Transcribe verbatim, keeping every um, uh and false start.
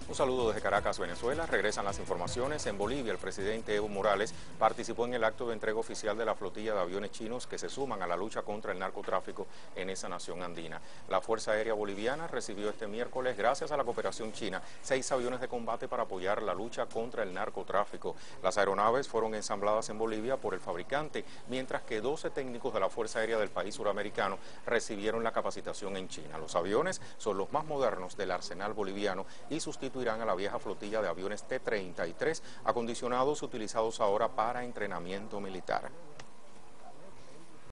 Un saludo desde Caracas, Venezuela. Regresan las informaciones. En Bolivia, el presidente Evo Morales participó en el acto de entrega oficial de la flotilla de aviones chinos que se suman a la lucha contra el narcotráfico en esa nación andina. La Fuerza Aérea Boliviana recibió este miércoles, gracias a la cooperación china, seis aviones de combate para apoyar la lucha contra el narcotráfico. Las aeronaves fueron ensambladas en Bolivia por el fabricante, mientras que doce técnicos de la Fuerza Aérea del país suramericano recibieron la capacitación en China. Los aviones son los más modernos del arsenal boliviano y sustituirán a la vieja flotilla de aviones T treinta y tres, acondicionados utilizados ahora para entrenamiento militar.